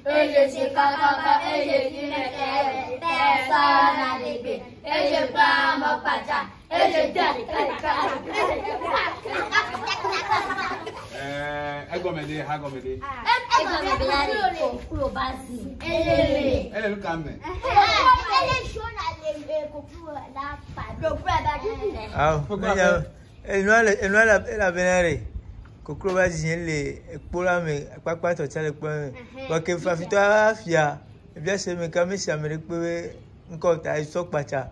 et je suis coco, et je suis le personne n'a l'épée, et je prends mon pacha, et je donne. Agomede. Elle est le camé. Elle a vénéré. Kokro va dire les pola mais papa to tele pe wa ke fa fito afia e bia se me ka me si amere pe nko ta iso pacha